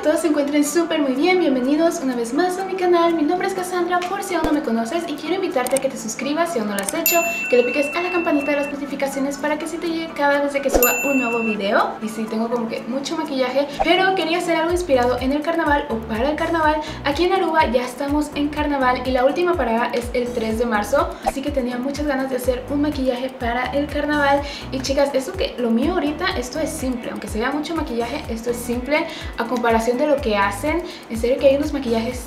todos se encuentren súper muy bien, bienvenidos una vez más a mi canal. Mi nombre es Cassandra, por si aún no me conoces, y quiero invitarte a que te suscribas si aún no lo has hecho, que le piques a la campanita de las notificaciones para que sí te llegue cada vez que suba un nuevo video. Y sí, tengo como que mucho maquillaje, pero quería hacer algo inspirado en el carnaval o para el carnaval. Aquí en Aruba ya estamos en carnaval y la última parada es el 3 de marzo, así que tenía muchas ganas de hacer un maquillaje para el carnaval. Y chicas, esto que lo mío ahorita, esto es simple, aunque se vea mucho maquillaje, esto es simple a comparación de lo que hacen. En serio que hay unos maquillajes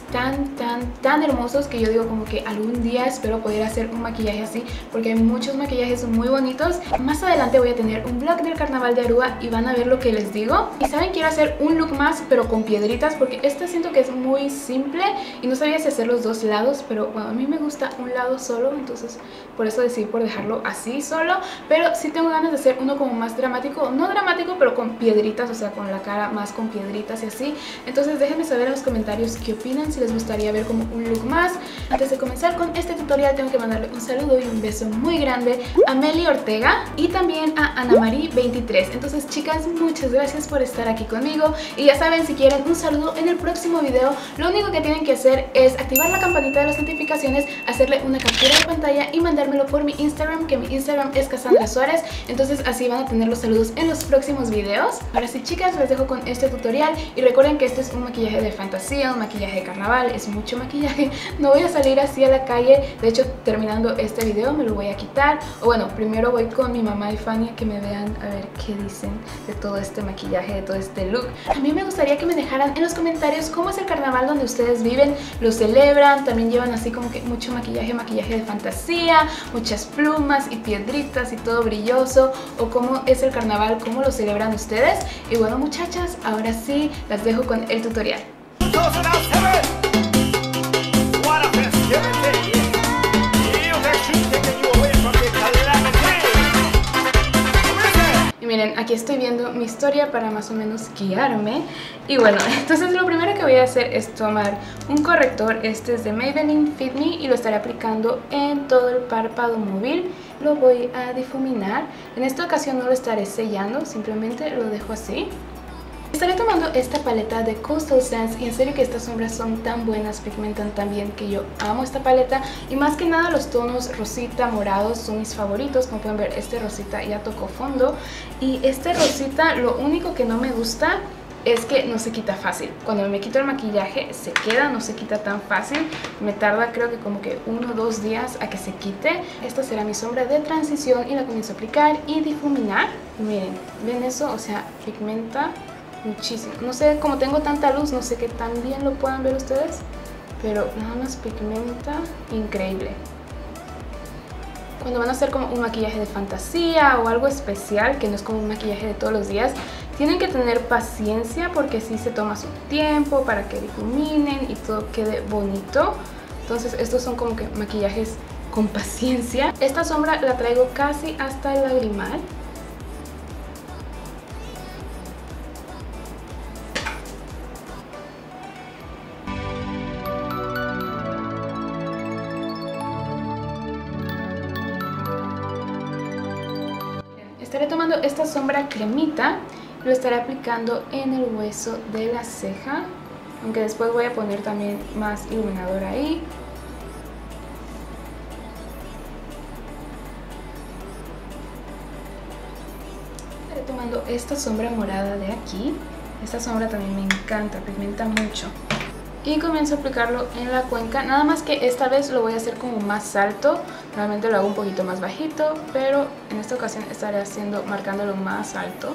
tan hermosos que yo digo como que algún día espero poder hacer un maquillaje así, porque hay muchos maquillajes muy bonitos. Más adelante voy a tener un vlog del carnaval de Aruba y van a ver lo que les digo. Y saben, quiero hacer un look más pero con piedritas, porque este siento que es muy simple y no sabía si hacer los dos lados, pero bueno, a mí me gusta un lado solo, entonces por eso decidí por dejarlo así solo. Pero sí tengo ganas de hacer uno como más dramático, no dramático pero con piedritas, o sea con la cara más con piedritas y así. Entonces déjenme saber en los comentarios qué opinan, si les gustaría ver como un look más. Antes de comenzar con este tutorial tengo que mandarle un saludo y un beso muy grande a Meli Ortega y también a Anamarie23. Entonces chicas, muchas gracias por estar aquí conmigo, y ya saben, si quieren un saludo en el próximo video, lo único que tienen que hacer es activar la campanita de las notificaciones, hacerle una captura de pantalla y mandármelo por mi Instagram, que mi Instagram es Cassandra Suárez. Entonces así van a tener los saludos en los próximos videos. Ahora sí chicas, les dejo con este tutorial y recuerden que este es un maquillaje de fantasía, un maquillaje de carnaval, es mucho maquillaje. No voy a salir así a la calle, de hecho terminando este video me lo voy a quitar, o bueno, primero voy con mi mamá y Fanny a que me vean a ver qué dicen de todo este maquillaje, de todo este look. A mí me gustaría que me dejaran en los comentarios cómo es el carnaval donde ustedes viven, lo celebran, también llevan así como que mucho maquillaje, maquillaje de fantasía, muchas plumas y piedritas y todo brilloso, o cómo es el carnaval, cómo lo celebran ustedes. Y bueno muchachas, ahora sí las dejo con el tutorial. Y miren, aquí estoy viendo mi historia para más o menos guiarme. Y bueno, entonces lo primero que voy a hacer es tomar un corrector. Este es de Maybelline Fit Me y lo estaré aplicando en todo el párpado móvil. Lo voy a difuminar. En esta ocasión no lo estaré sellando, simplemente lo dejo así. Estaré tomando esta paleta de Coastal Sands y en serio que estas sombras son tan buenas, pigmentan tan bien, que yo amo esta paleta. Y más que nada los tonos rosita, morados son mis favoritos. Como pueden ver, este rosita ya tocó fondo, y este rosita lo único que no me gusta es que no se quita fácil. Cuando me quito el maquillaje se queda, no se quita tan fácil. Me tarda creo que como que 1 o 2 días a que se quite. Esta será mi sombra de transición y la comienzo a aplicar y difuminar. Miren, ¿ven eso? O sea, pigmenta muchísimo. No sé, como tengo tanta luz, no sé qué tan bien lo puedan ver ustedes, pero nada más pigmenta increíble. Cuando van a hacer como un maquillaje de fantasía o algo especial, que no es como un maquillaje de todos los días, tienen que tener paciencia, porque sí se toma su tiempo para que difuminen y todo quede bonito. Entonces estos son como que maquillajes con paciencia. Esta sombra la traigo casi hasta el lagrimal. Estaré tomando esta sombra cremita y lo estaré aplicando en el hueso de la ceja, aunque después voy a poner también más iluminador ahí. Estaré tomando esta sombra morada de aquí. Esta sombra también me encanta, pigmenta mucho. Y comienzo a aplicarlo en la cuenca, nada más que esta vez lo voy a hacer como más alto. Normalmente lo hago un poquito más bajito, pero en esta ocasión estaré marcándolo más alto.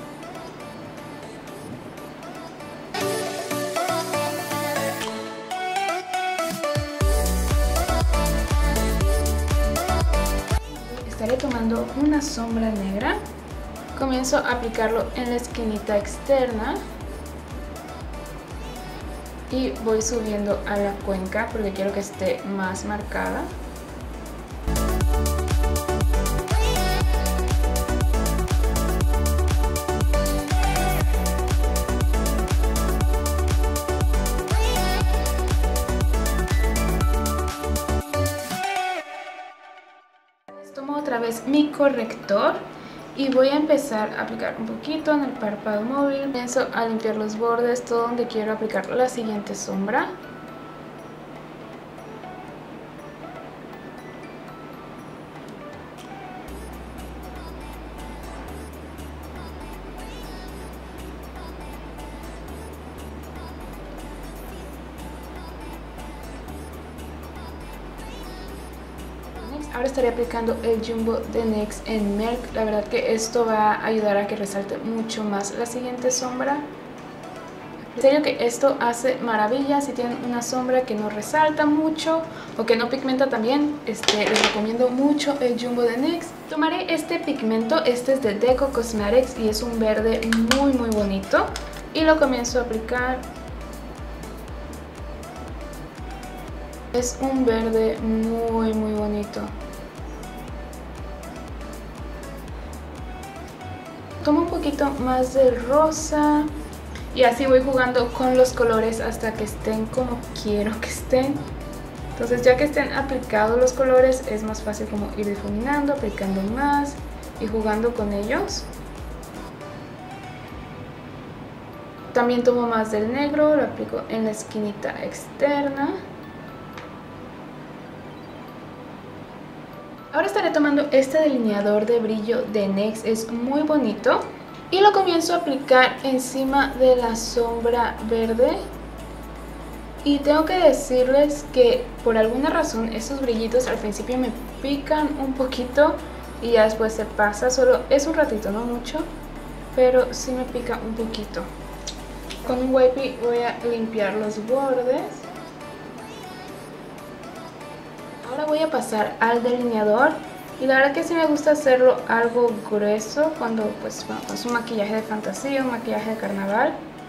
Estaré tomando una sombra negra. Comienzo a aplicarlo en la esquinita externa y voy subiendo a la cuenca porque quiero que esté más marcada. Tomo otra vez mi corrector Y voy a empezar a aplicar un poquito en el párpado móvil. Comienzo a limpiar los bordes, todo donde quiero aplicar la siguiente sombra. Ahora estaré aplicando el Jumbo de NYX en Milk. La verdad que esto va a ayudar a que resalte mucho más la siguiente sombra. En serio que esto hace maravillas. Si tienen una sombra que no resalta mucho o que no pigmenta también, les recomiendo mucho el Jumbo de NYX. Tomaré este pigmento, este es de Deco Cosmetics y es un verde muy bonito. Y lo comienzo a aplicar. Es un verde muy bonito. Tomo un poquito más de rosa y así voy jugando con los colores hasta que estén como quiero que estén. Entonces ya que estén aplicados los colores es más fácil como ir difuminando, aplicando más y jugando con ellos. También tomo más del negro, lo aplico en la esquinita externa. Ahora estaré tomando este delineador de brillo de NYX, es muy bonito. Y lo comienzo a aplicar encima de la sombra verde. Y tengo que decirles que por alguna razón estos brillitos al principio me pican un poquito y ya después se pasa, solo es un ratito, no mucho, pero sí me pica un poquito. Con un wipey voy a limpiar los bordes. Ahora voy a pasar al delineador y la verdad que sí me gusta hacerlo algo grueso cuando pues bueno, es un maquillaje de fantasía, un maquillaje de carnaval.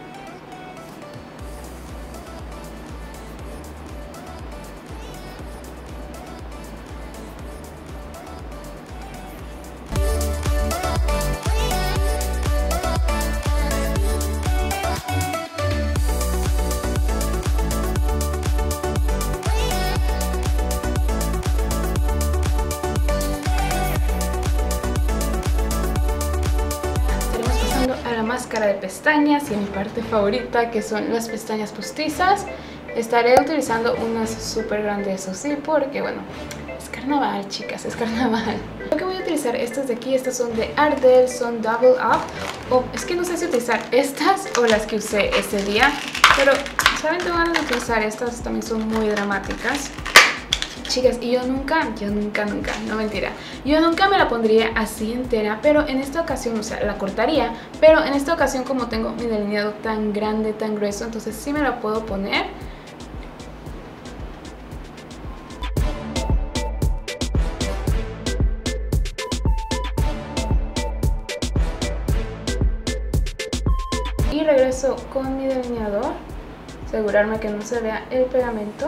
Máscara de pestañas y en mi parte favorita, que son las pestañas postizas. Estaré utilizando unas súper grandes, eso sí, porque bueno, es carnaval, chicas, es carnaval. Lo que voy a utilizar estas de aquí, estas son de Ardell, son Double Up. O es que no sé si utilizar estas o las que usé ese día, pero saben, tengo ganas de utilizar estas, también son muy dramáticas. Chicas, y yo nunca, no mentira, yo nunca me la pondría así entera, pero en esta ocasión, o sea, la cortaría, pero en esta ocasión como tengo mi delineado tan grande, tan grueso, entonces sí me la puedo poner. Y regreso con mi delineador, asegurarme que no se vea el pegamento.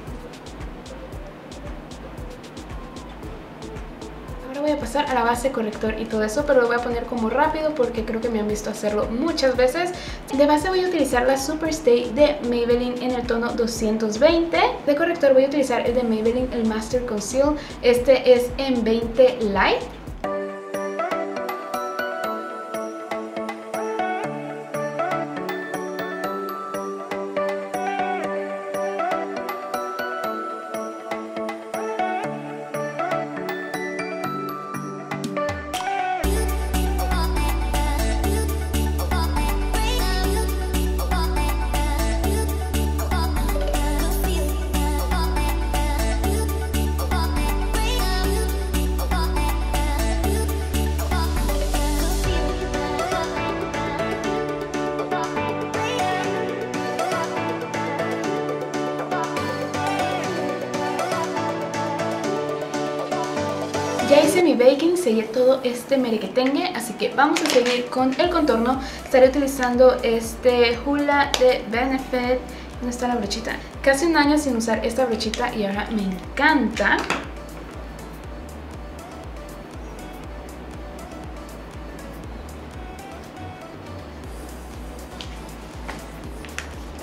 Voy a pasar a la base, corrector y todo eso, pero lo voy a poner como rápido porque creo que me han visto hacerlo muchas veces. De base voy a utilizar la Superstay de Maybelline en el tono 220. De corrector voy a utilizar el de Maybelline, el Master Conceal. Este es en 20 Light. Ya hice mi baking, sellé todo este merequetengue, así que vamos a seguir con el contorno. Estaré utilizando este Hoola de Benefit. ¿Dónde está la brochita? Casi un año sin usar esta brochita y ahora me encanta.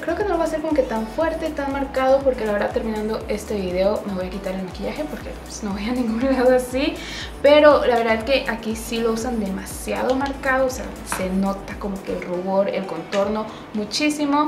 creo que no lo voy a hacer como que tan fuerte, tan marcado, porque la verdad terminando este video me voy a quitar el maquillaje porque pues no voy a ningún lado así. Pero la verdad que aquí sí lo usan demasiado marcado, o sea, se nota como que el rubor, el contorno muchísimo.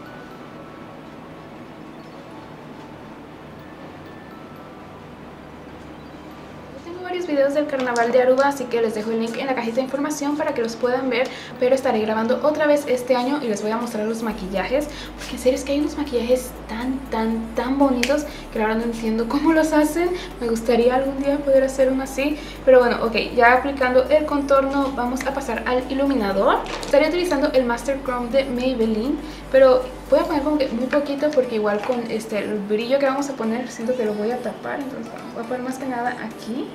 Videos del carnaval de Aruba, así que les dejo el link en la cajita de información para que los puedan ver, pero estaré grabando otra vez este año y les voy a mostrar los maquillajes, porque en serio es que hay unos maquillajes tan bonitos que la verdad no entiendo cómo los hacen. Me gustaría algún día poder hacer uno así, pero bueno, ok, ya aplicando el contorno vamos a pasar al iluminador. Estaré utilizando el Master Chrome de Maybelline, pero voy a poner como que muy poquito porque igual con el brillo que vamos a poner siento que lo voy a tapar, entonces bueno, voy a poner más que nada aquí.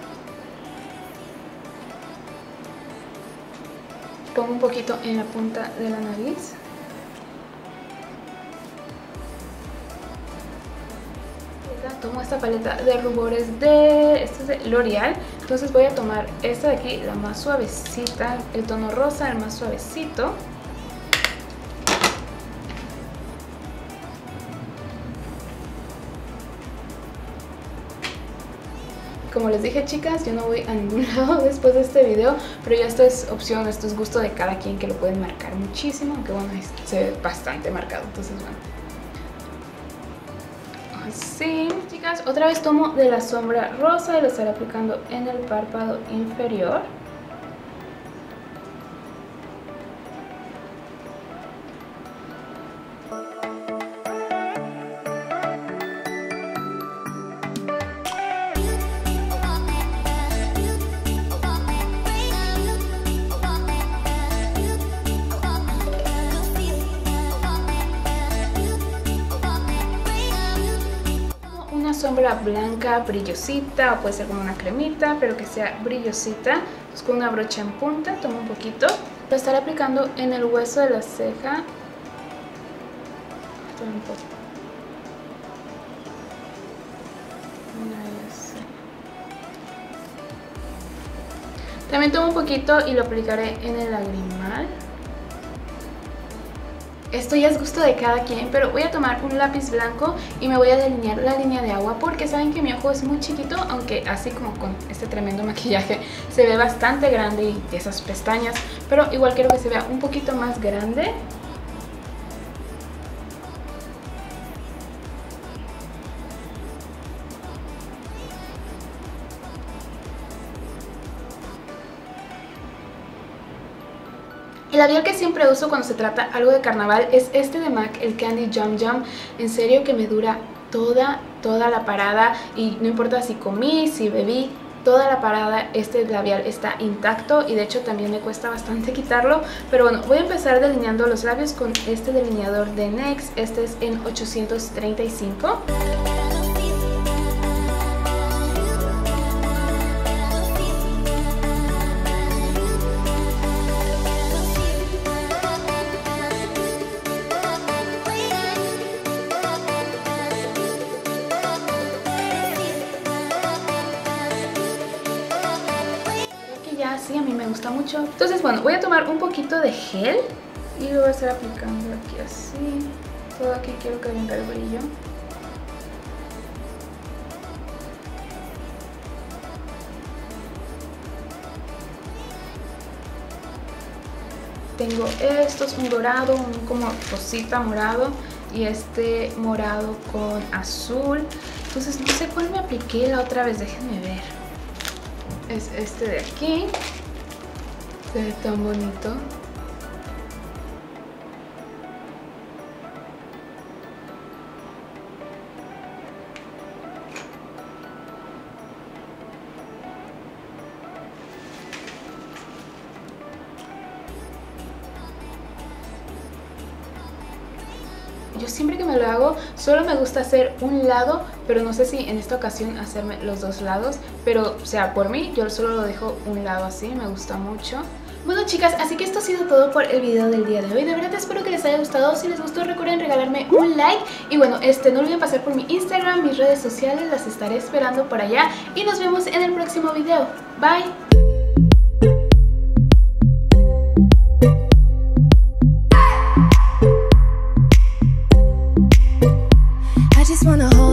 Pongo un poquito en la punta de la nariz. Tomo esta paleta de rubores esta es de L'Oreal. Entonces voy a tomar esta de aquí, la más suavecita, el tono rosa, el más suavecito. Como les dije, chicas, yo no voy a ningún lado después de este video, pero ya esto es opción, esto es gusto de cada quien, que lo pueden marcar muchísimo, aunque bueno, se ve bastante marcado, entonces bueno. Así, chicas, otra vez tomo de la sombra rosa y lo estaré aplicando en el párpado inferior. Sombra blanca brillosita, o puede ser como una cremita, pero que sea brillosita. Pues con una brocha en punta tomo un poquito, lo estaré aplicando en el hueso de la ceja. Un poco. También tomo un poquito y lo aplicaré en el lagrimal. Esto ya es gusto de cada quien, pero voy a tomar un lápiz blanco y me voy a delinear la línea de agua, porque saben que mi ojo es muy chiquito, aunque así como con este tremendo maquillaje se ve bastante grande y esas pestañas, pero igual quiero que se vea un poquito más grande. El labial que siempre uso cuando se trata algo de carnaval es este de MAC, el Candy Jam Jam. En serio que me dura toda la parada, y no importa si comí, si bebí, toda la parada este labial está intacto, y de hecho también me cuesta bastante quitarlo. Pero bueno, voy a empezar delineando los labios con este delineador de NYX, este es en 835. Sí, a mí me gusta mucho. Entonces bueno, voy a tomar un poquito de gel y lo voy a estar aplicando aquí así. Todo aquí quiero que venga el brillo. Tengo estos, un dorado, un como rosita morado, y este morado con azul. Entonces no sé cuál me apliqué la otra vez, déjenme ver. Es este de aquí. Se ve tan bonito. Yo siempre que me lo hago, solo me gusta hacer un lado, pero no sé si en esta ocasión hacerme los dos lados. Pero, o sea, por mí, yo solo lo dejo un lado así, me gusta mucho. Bueno, chicas, así que esto ha sido todo por el video del día de hoy. De verdad espero que les haya gustado. Si les gustó, recuerden regalarme un like. Y bueno, no olviden pasar por mi Instagram, mis redes sociales, las estaré esperando por allá. Y nos vemos en el próximo video. Bye. wanna hold